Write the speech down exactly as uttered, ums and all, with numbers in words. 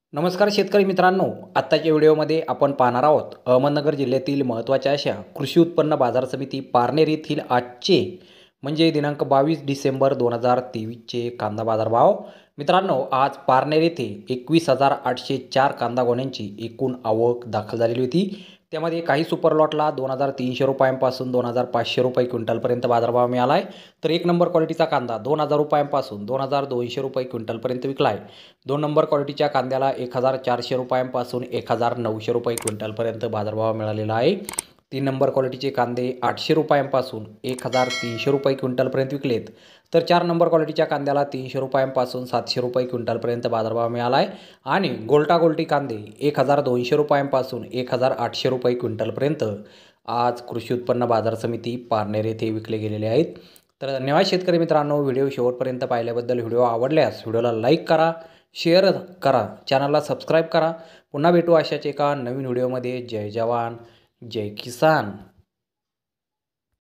नमस्कार शेतकरी मित्रांनो, आत्ताच्या व्हिडिओमध्ये आपण पाहणार आहोत अहमदनगर जिल्ह्यातील महत्त्वाच्या अशा कृषी उत्पन्न बाजार समिती पारनेर येथील आजचे म्हणजे दिनांक बावीस डिसेंबर दोन हजार तेवीसचे कांदा बाजार भाव। मित्रांनो, आज पारनेर येथे एकवीस हजार आठशे चार कांदा गोण्यांची एकूण आवक दाखल झालेली होती। त्यामध्ये काही सुपर लॉटला दोन हजार तीनशे रुपयांपासून दोन हजार पाचशे रुपये क्विंटलपर्यंत बाजारभाव मिळाला आहे। तर एक नंबर क्वालिटीचा कांदा दोन हजार रुपयांपासून दोन हजार दोनशे रुपये क्विंटलपर्यंत विकला आहे। दोन नंबर क्वालिटीच्या कांद्याला एक हजार चारशे रुपयांपासून एक हजार नऊशे रुपये क्विंटलपर्यंत बाजारभाव मिळालेला आहे। तीन नंबर क्वालिटीचे कांदे आठशे रुपयांपासून एक हजार तीनशे रुपये क्विंटलपर्यंत विकलेत। तर चार नंबर क्वालिटीच्या कांद्याला तीनशे रुपयांपासून सातशे रुपये क्विंटलपर्यंत बाजारभाव मिळाला आहे। आणि गोल्टा गोल्टी कांदे एक हजार दोनशे रुपयांपासून एक हजार आठशे रुपये क्विंटलपर्यंत आज कृषी उत्पन्न बाजार समिती पारनेर येथे विकले गेलेले आहेत। तर धन्यवाद शेतकरी मित्रांनो, व्हिडिओ शेवटपर्यंत पाहिल्याबद्दल। व्हिडिओ आवडल्यास व्हिडिओला लाईक करा, शेअर करा, चॅनलला सबस्क्राईब करा। पुन्हा भेटू अशाच एका नवीन व्हिडिओमध्ये। जय जवान जय किसान।